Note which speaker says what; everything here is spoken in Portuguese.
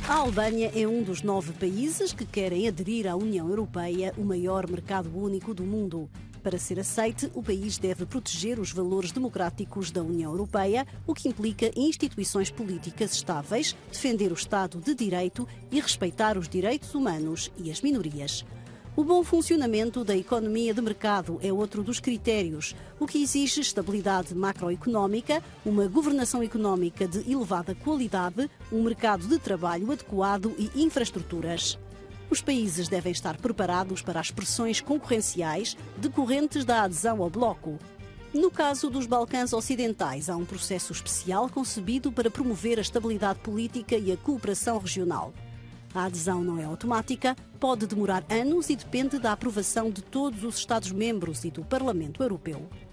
Speaker 1: A Albânia é um dos 9 países que querem aderir à União Europeia, o maior mercado único do mundo. Para ser aceite, o país deve proteger os valores democráticos da União Europeia, o que implica instituições políticas estáveis, defender o Estado de Direito e respeitar os direitos humanos e as minorias. O bom funcionamento da economia de mercado é outro dos critérios, o que exige estabilidade macroeconómica, uma governação económica de elevada qualidade, um mercado de trabalho adequado e infraestruturas. Os países devem estar preparados para as pressões concorrenciais decorrentes da adesão ao bloco. No caso dos Balcãs Ocidentais, há um processo especial concebido para promover a estabilidade política e a cooperação regional. A adesão não é automática, pode demorar anos e depende da aprovação de todos os Estados-membros e do Parlamento Europeu.